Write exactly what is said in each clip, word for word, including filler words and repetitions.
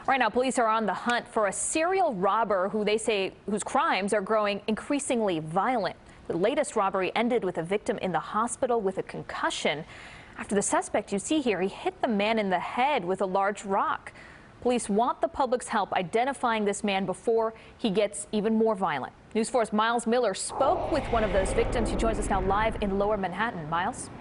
Right now, police are on the hunt for a serial robber who they say whose crimes are growing increasingly violent. The latest robbery ended with a victim in the hospital with a concussion after the suspect you see here, he hit the man in the head with a large rock. Police want the public's help identifying this man before he gets even more violent. News four's Myles Miller spoke with one of those victims. He joins us now live in Lower Manhattan. Myles?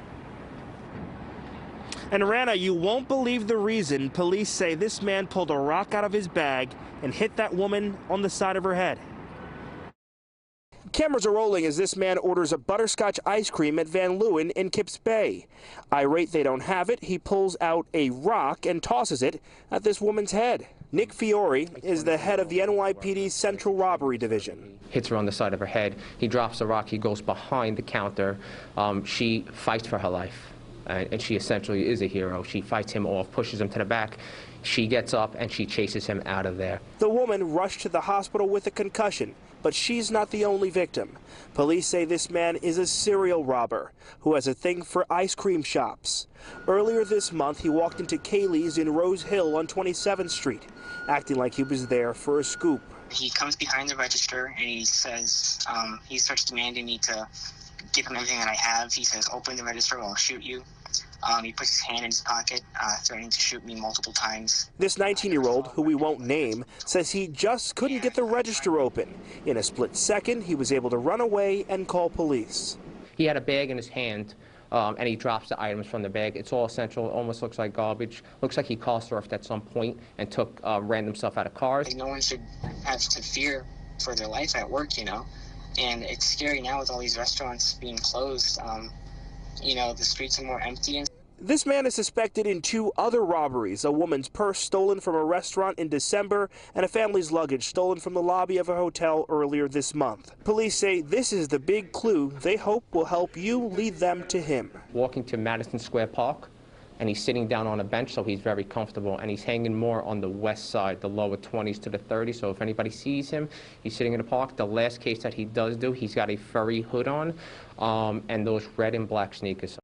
And Rana, you won't believe the reason police say this man pulled a rock out of his bag and hit that woman on the side of her head. Cameras are rolling as this man orders a butterscotch ice cream at Van Leeuwen in Kips Bay. Irate they don't have it, he pulls out a rock and tosses it at this woman's head. Nick Fiore is the head of the N Y P D's Central Robbery Division. Hits her on the side of her head. He drops the rock. He goes behind the counter. Um, she fights for her life. Uh, and she essentially is a hero. She fights him off, pushes him to the back. She gets up and she chases him out of there. The woman rushed to the hospital with a concussion, but she's not the only victim. Police say this man is a serial robber who has a thing for ice cream shops. Earlier this month, he walked into Kaylee's in Rose Hill on twenty-seventh street, acting like he was there for a scoop. He comes behind the register and he says, um, he starts demanding me to give him everything that I have. He says, open the register or I'll shoot you. Um, he puts his hand in his pocket, uh, threatening to shoot me multiple times. This nineteen-year-old, who we won't name, says he just couldn't get the register open. In a split second, he was able to run away and call police. He had a bag in his hand, um, and he drops the items from the bag. It's all essential. It almost looks like garbage. Looks like he car surfed at some point and took uh, random stuff out of cars. Like, no one should have to fear for their life at work, you know. And it's scary now with all these restaurants being closed. Um, you know, the streets are more empty. And this man is suspected in two other robberies, a woman's purse stolen from a restaurant in December and a family's luggage stolen from the lobby of a hotel earlier this month. Police say this is the big clue they hope will help you lead them to him. Walking to Madison Square Park, and he's sitting down on a bench, so he's very comfortable, and he's hanging more on the west side, the lower twenties to the thirties, so if anybody sees him, he's sitting in the park. The last case that he does do, he's got a furry hood on, um, and those red and black sneakers.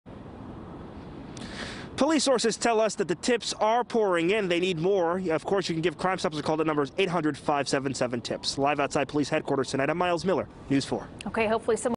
Police sources tell us that the tips are pouring in. They need more. Of course, you can give Crime Stoppers a call. The number is eight hundred, five seven seven, TIPS. Live outside police headquarters tonight, I'm Myles Miller, News four. Okay, hopefully someone